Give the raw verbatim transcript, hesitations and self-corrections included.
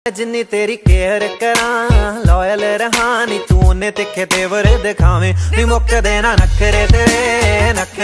जिन्नी तेरी केयर करा लॉयल रहा नी तू उन्ने तिखे तेवर दिखावे नी मुक देना नखरे तेरे नखरे